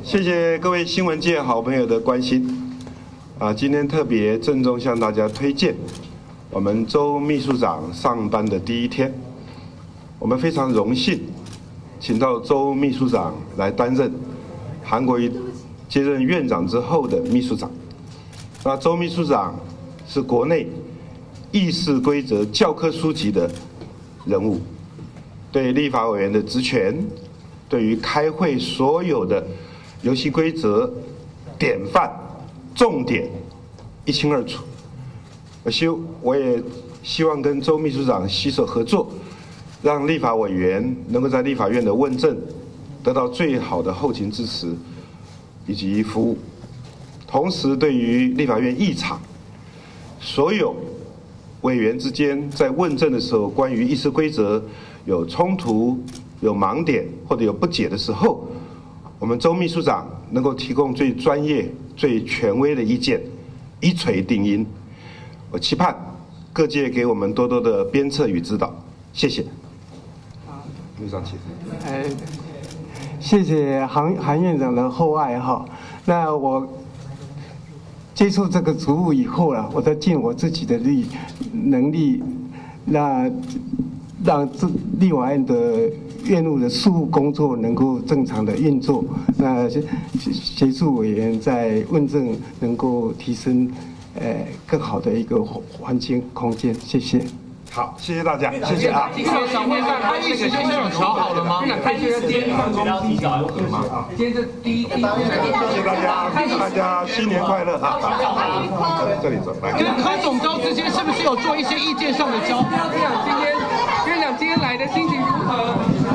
谢谢各位新闻界好朋友的关心。今天特别郑重向大家推荐我们周秘书长上班的第一天，我们非常荣幸请到周秘书长来担任韩国瑜接任院长之后的秘书长。那周秘书长是国内议事规则教科书级的人物，对立法委员的职权，对于开会所有的游戏规则、典范、重点一清二楚。我也希望跟周秘书长携手合作，让立法委员能够在立法院的问政得到最好的后勤支持以及服务。同时，对于立法院议场所有委员之间在问政的时候，关于议事规则有冲突、有盲点或者有不解的时候，我们周秘书长能够提供最专业、最权威的意见，一锤定音。我期盼各界给我们多多的鞭策与指导，谢谢。 好， 秘书长请。 谢谢韩院长的厚爱哈。那我接触这个职务以后啊，我在尽我自己的能力，让立法院的院务的事务工作能够正常的运作，那协助委员在问政能够提升更好的一个环境空间。谢谢。 好，谢谢大家，谢谢啊。 今天想问一下，他意思就是有调好了吗？他意思今天办公提早有合吗？今天是第一天。 谢谢大家，大家新年快乐啊！这里走来。 跟柯总召之间是不是有做一些意见上的交流？ 院长今天来的心情如何？